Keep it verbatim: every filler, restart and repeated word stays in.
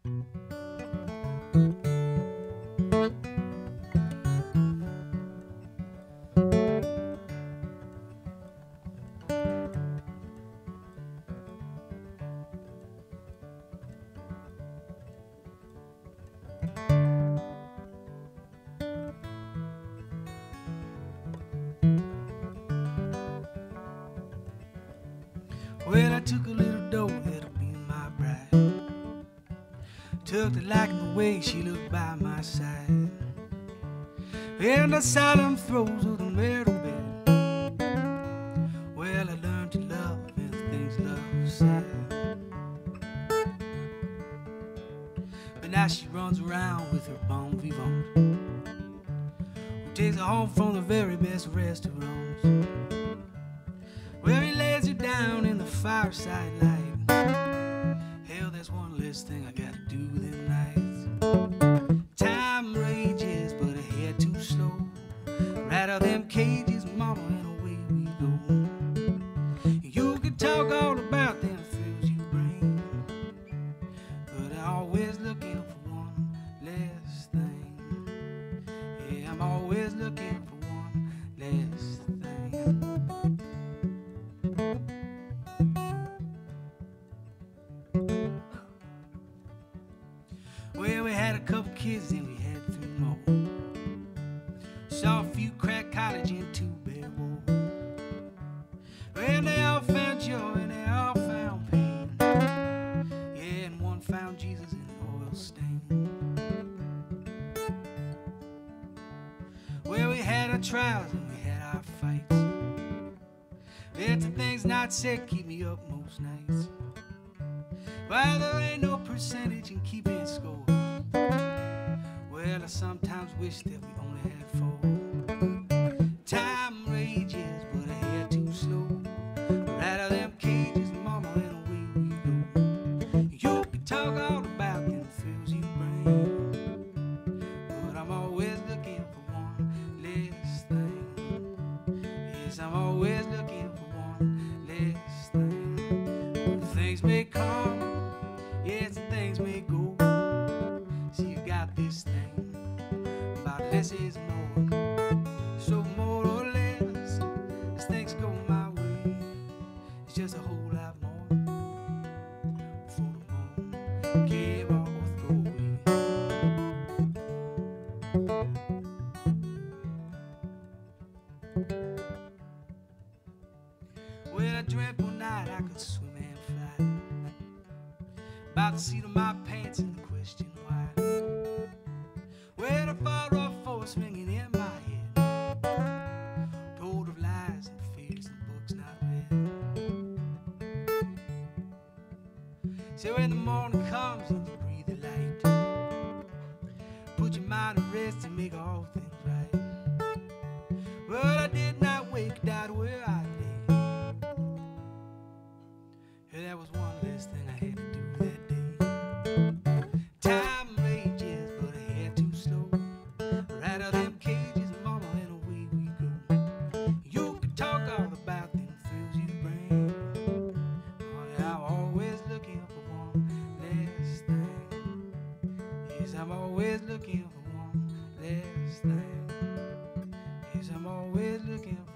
Well, I took a little dough that'll be my bride. Took to liking the way she looked by my side. In the silent throes of the middle bed, well, I learned to love as things love sad. But now she runs around with her bon vivant, who takes her home from the very best restaurants, where he lays her down in the fireside light. Hell, there's one less thing I gotta do them nights. Time rages, but a hair too slow. Right out them cages, mama, and away we go. You could talk all about them thrills you bring, but I'm always looking for one less thing. Yeah, I'm always looking for one less thing. Well, we had a couple kids and we had three more. Saw a few crack cottage and two bare walls. Well, they all found joy and they all found pain. Yeah, and one found Jesus in an oil stain. Well, we had our trials and we had our fights. It's the things not said keep me up most nights. Well, there ain't no percentage in keeping score. Well, I sometimes wish that we only had four. Time rages, but I hair too slow. Right out of them cages, mama, and away we go. You can talk all about them thrills you bring, but I'm always looking for one less thing. Yes, I'm always looking for one less thing. Things may come, yes, things may go. See, you got this thing about less is more. So more or less, as things go my way, it's just a whole lot more for the moon give or throw away. Well, I dreamt one night I could swim and fly, about the seat of my pants and the question why. Well, a far off force ringing in my head, told of lies and fears and books not read. So when the morning comes and you breathe the light, put your mind at rest and make all things right. Well, I did not wake, died where I lay. Yeah, that was one less thing I had to do that day. Time rages, but a hair too slow. Right out of them cages, mama, and away we go. You can talk all about them thrills you bring, but I'm always looking for one less thing. Yes, I'm always looking for one less thing. Yes, I'm always looking for